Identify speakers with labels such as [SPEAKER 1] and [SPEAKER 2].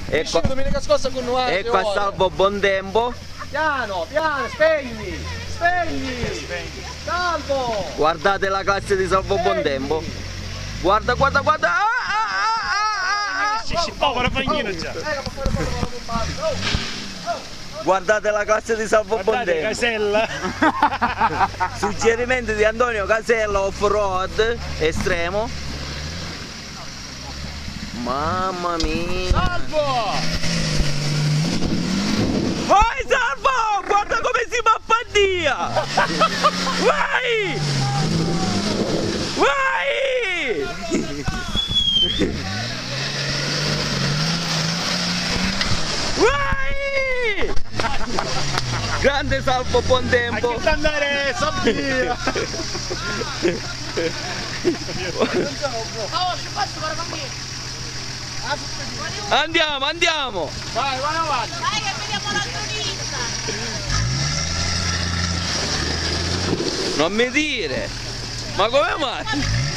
[SPEAKER 1] domenica scorsa con noi.
[SPEAKER 2] Ecco a Salvo Buontempo.
[SPEAKER 1] Piano, piano, spegni, spegni. Salvo.
[SPEAKER 2] Guardate la classe di Salvo Buontempo. Guarda, guarda, guarda.
[SPEAKER 3] Povero fagnino già.
[SPEAKER 2] Guardate la classe di Salvo Buontempo.
[SPEAKER 3] Casella.
[SPEAKER 2] Suggerimenti di Antonio Casella, off-road, estremo. Mamma mia.
[SPEAKER 3] Salvo!
[SPEAKER 2] Vai Salvo! Guarda come si mappa Dio! Vai! Vai! Vai! Grande Salvo Buontempo!
[SPEAKER 3] A che andare, Sabbia!
[SPEAKER 2] Andiamo, andiamo!
[SPEAKER 3] Vai, vai avanti!
[SPEAKER 4] Dai che vediamo la turista!
[SPEAKER 2] Non mi dire! Ma come mai?